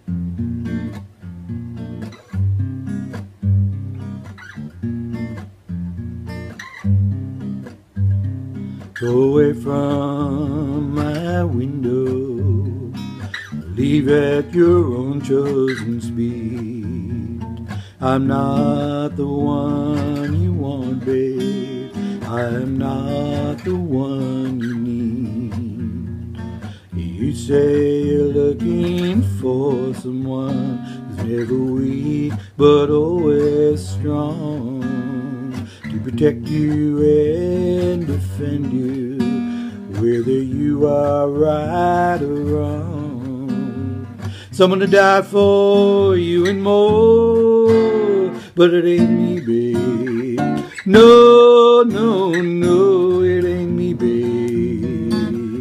Go away from my window, leave at your own chosen speed. I'm not the one you want, babe. I'm not the one you need. You say you're looking for someone who's never weak but always strong, to protect you and defend you, whether you are right or wrong. Someone to die for you and more, but it ain't me, babe. No, no, no, it ain't me, babe.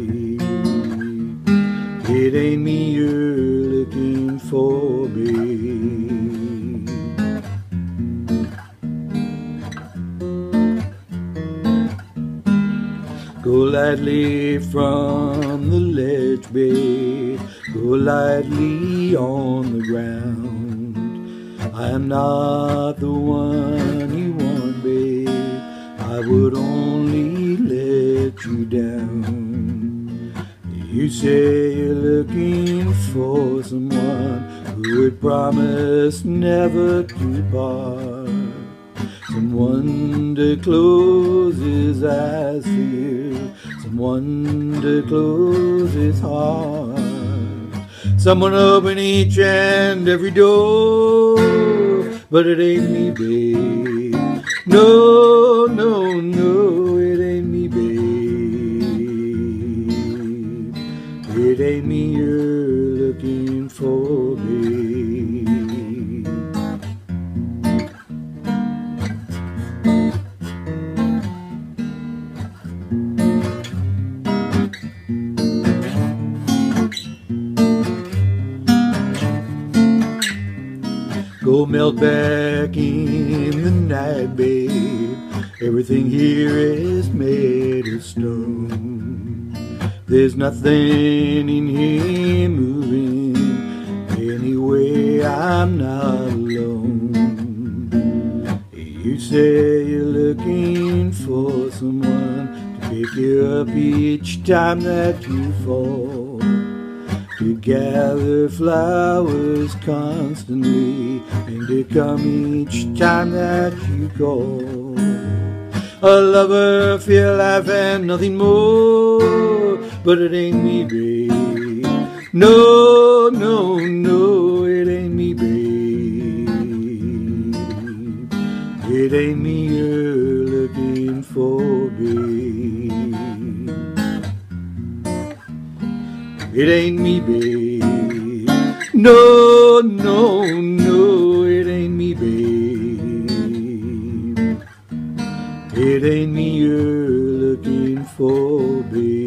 It ain't me you're looking for, babe. Go lightly from the ledge, babe. Go lightly on the ground. I am not the one you want, babe. I would only let you down. You say you're looking for someone who would promise never to part, someone to close his eyes for you, someone to close his heart, someone to open each and every door, but it ain't me, babe. No, no, no, it ain't me, babe. It ain't me you're looking for, babe. Go melt back in the night, babe. Everything here is made of stone. There's nothing in here moving. Anyway, I'm not alone. You say you're looking for someone to pick you up each time that you fall, to gather flowers constantly, and to come each time that you call. A lover for your life and nothing more, but it ain't me, babe. No, no, no, it ain't me, babe. It ain't me you're looking for, babe. It ain't me, babe. No, no, no, it ain't me, babe. It ain't me you're looking for, babe.